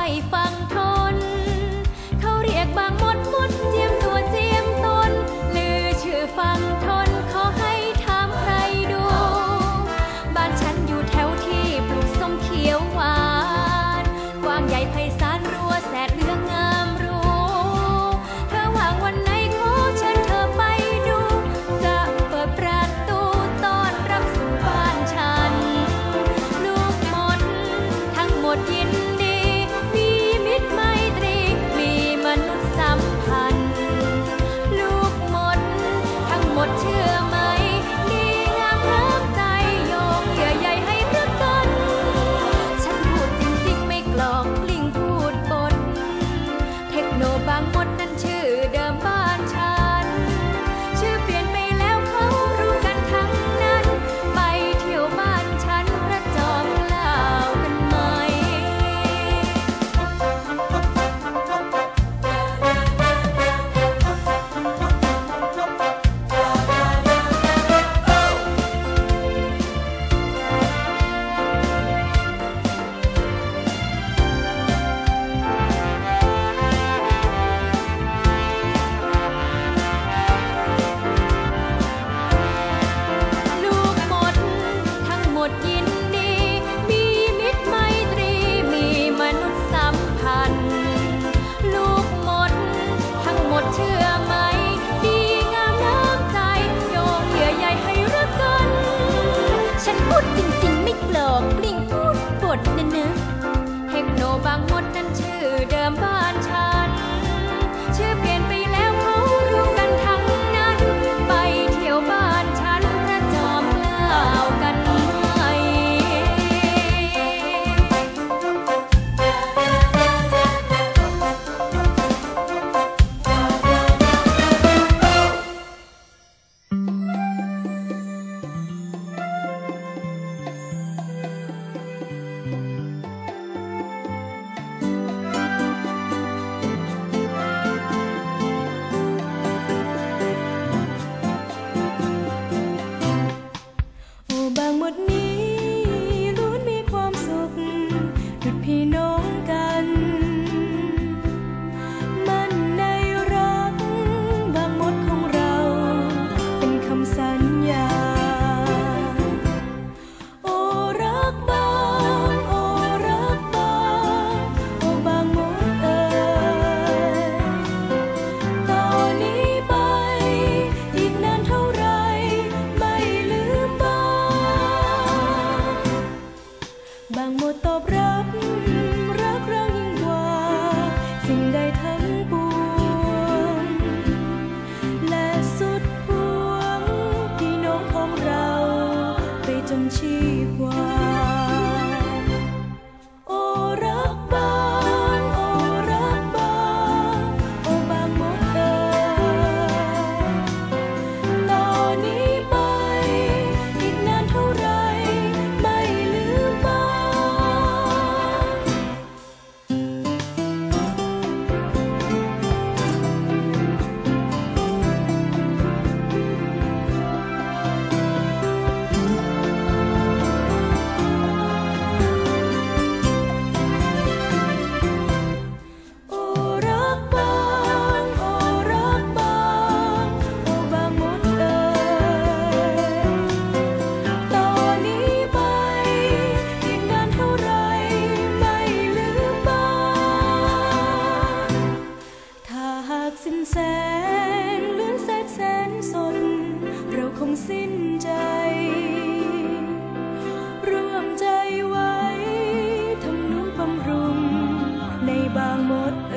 ฝั่งทนเขาเรียกบางมดมดเจียมตัวเจียมตนลือชื่อฝั่งทนขอให้ถามใครดูบ้านฉันอยู่แถวที่ปลูกส้มเขียวหวานกว้างใหญ่ไพศาลรั้วแสดเหลืองงามรู้เธอว่างวันไหนขอเชิญเธอไปดูจะเปิดประตูต้อนรับสู่บ้านฉันลูกมดทั้งหมดยินดีมีมิตรไมตรีมีมนุษยสัมพันธ์ลูกมดทั้งหมดเชื่อไหมดีงามน้ำใจโยงเยื่อใยให้รักกันฉันพูดจริงๆไม่กลอกกลิ้งพูดบนเทคโนบางมดนั้นชื่อเดิมบ้านฉันชื่อเปลี่ยนไปแล้วเขารู้กันทั้งนั้นไปเที่ยวบ้านฉันพระจอมเกล้ากันไหมลูกมดทั้งหมดยินดีมีมิตรไมตรีมีมนุษยสัมพันธ์ลูกมดทั้งหมดเชื่อไหมดีงามน้ำใจโยงเยื่อใยให้รักกันฉันพูดจริงๆไม่กลอกกลิ้งพูดบทนะเทคโนบางมดนั้นชื่อเดิมบ้านฉันชื่อเปลี่ยนไปแล้วเขารู้กันทั้งนั้นไปเที่ยวบ้านฉันพระจอมเกล้ากันไหมโอ้บางหมดนี้ล้วนมีความสุขดุจพี่น้องกันมันในรักบางหมดของเราเป็นคำสัญญาโอ้รักบางโอ้รักบางโอ้บางหมดเอ่ยต่อนนี้ไปอีกนานเท่าไรไม่ลืมบางหมดตอบรับรักเรายิ่งกว่าสิ่งใดทั้งปวงและสุดพวงพี่น้องของเราไปจนชีพวาโอ้รักบางโอ้รักบางโอ้บางหมดเอ่ยต่อนนี้ไปอีกนานเท่าไรไม่ลืมบางโอ้รักบางโอ้รักบางโอ้บางหมดเอ่ยต่อนนี้ไปอีกนานเท่าไรไม่ลืมบางถ้าหากสิ้นแสงเลื่อนแสนสนเราคงสิ้นใจร่วมใจไว้ทำนุบำรุงในบางมด